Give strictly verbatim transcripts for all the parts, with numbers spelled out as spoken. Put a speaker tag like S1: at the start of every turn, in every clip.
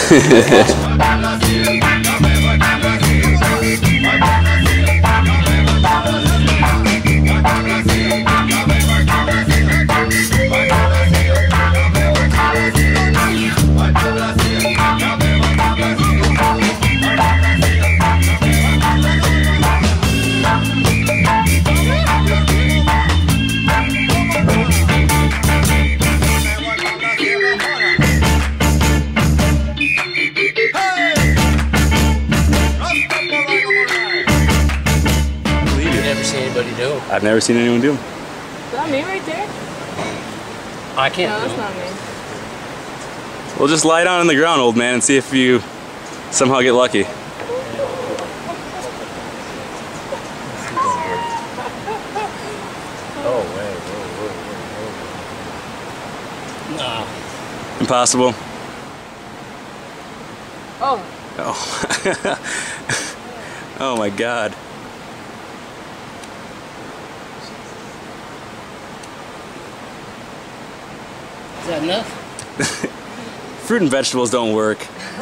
S1: I've never seen anyone do them.
S2: Is that me right there?
S3: I can't
S2: No,
S3: do
S2: that's
S3: them.
S2: not me.
S1: We'll just lie down on the ground, old man, and see if you somehow get lucky.
S3: Oh, wait, whoa, whoa, whoa, whoa. Nah.
S1: Impossible.
S2: Oh.
S1: Oh. Oh my God.
S3: Is that enough?
S1: Fruit and vegetables don't work.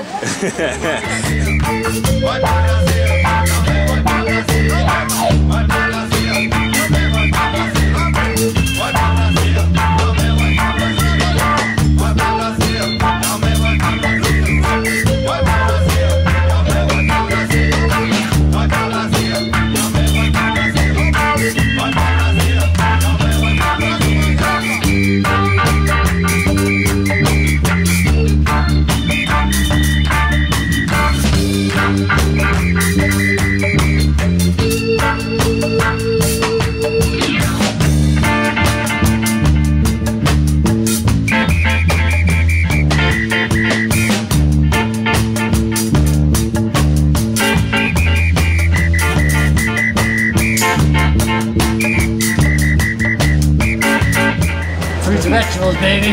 S3: Fruits and vegetables, baby.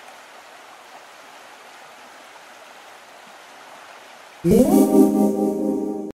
S4: Yeah.